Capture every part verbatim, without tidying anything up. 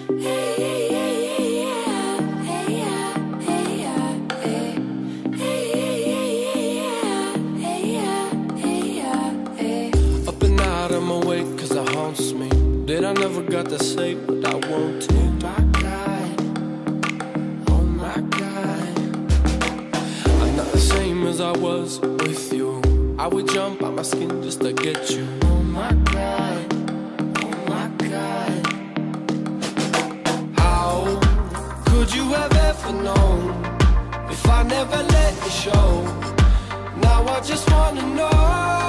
I never got to say what I want to. Oh my God, oh my God, I'm not the same as I was with you. I would jump out my skin just to get you. Oh my God, oh my God, how could you have ever known if I never let you show? Now I just wanna know.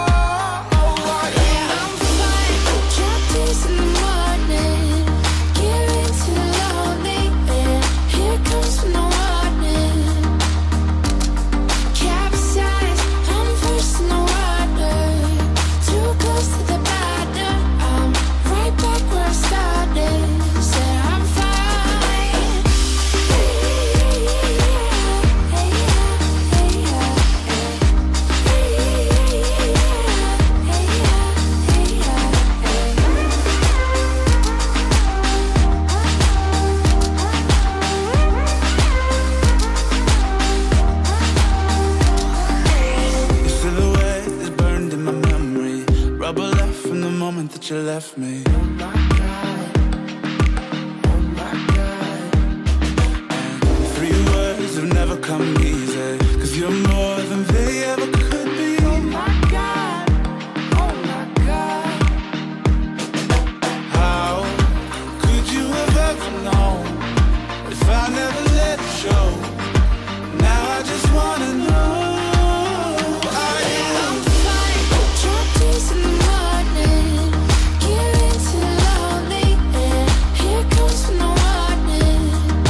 In the morning, getting too lonely, and here comes no warning. Capsize, I'm first in the water, too close to the bottom. I'm right back where I started. Said I'm fine. Hey, yeah, hey, yeah, hey, yeah, hey, yeah, hey, yeah. That you left me. Oh my God, oh my God. And three words have never come easy, 'cause you're more than they ever could be. Oh my God, oh my God, how could you have ever known if I never let it show? Now I just wanna know. I'm fine, dropped this in the morning. Getting too lonely, and here comes no warning.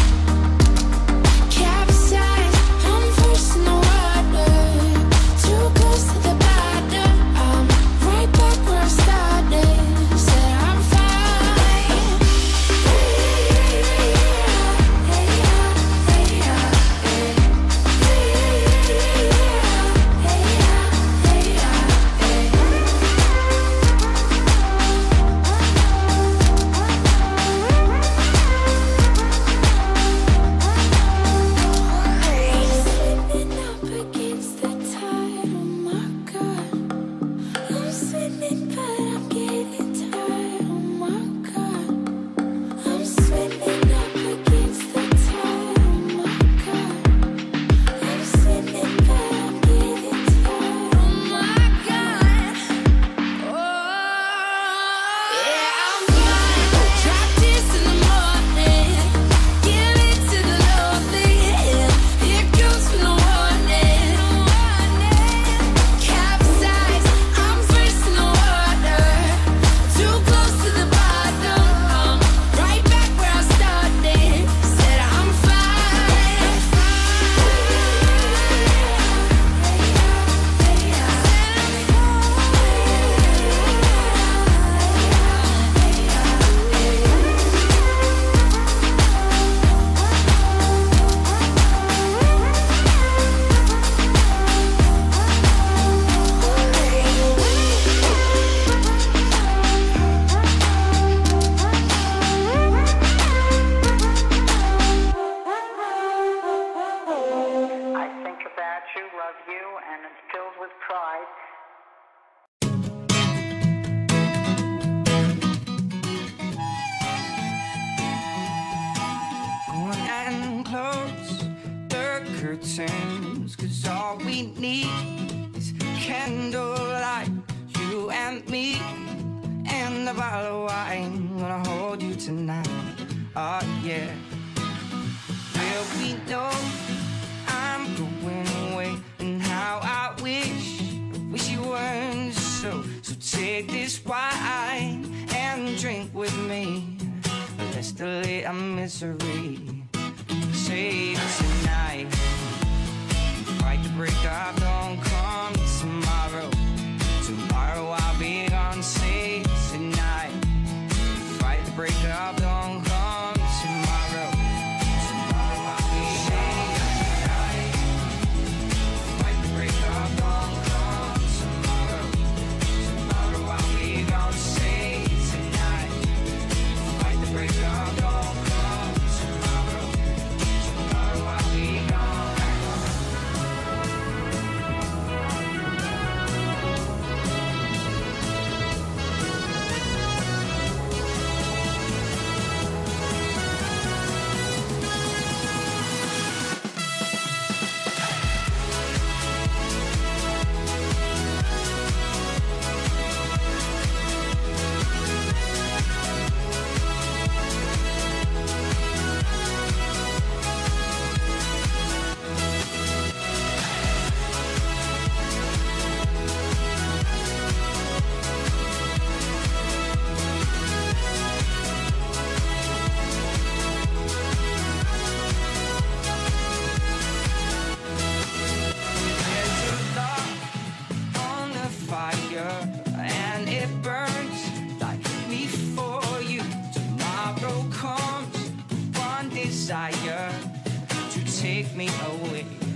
Capsize, I'm first in the water, too close to the bottom. I'm right back where I started. Said I'm fine. Hey, yeah, hey, yeah, hey, yeah, hey, slipping up against the tide. Oh my God, I'm swimming, but I'm getting tired. Oh my God, I'm swimming up against the tide. Oh my God, I'm swimming, but I'm getting tired. Oh my God, oh yeah, I'm fine. Drop this in the morning, give it to the lonely. Here comes no warning. Capsize, I'm first in the water, too close to the bottom. I'm right back where I started. Said I'm fine. I think about you, love you, and it's filled with pride. Go on and close the curtains, 'cause all we need is candlelight, you and me, and a bottle of wine. Gonna hold you tonight, oh yeah. Well, we know I'm going away, and how I wish, I wish you weren't so. So take this wine and drink with me. Let's delay our misery. Save tonight. Fight the break up, don't come tomorrow. Tomorrow I'll be gone. Save tonight. Fight the break up, don't come tomorrow. Tomorrow I'll be gone. Fight the break up, don't come tomorrow. Tomorrow I'll be gone. Save tonight. Fight the break up, don't come. comes one desire to take me away.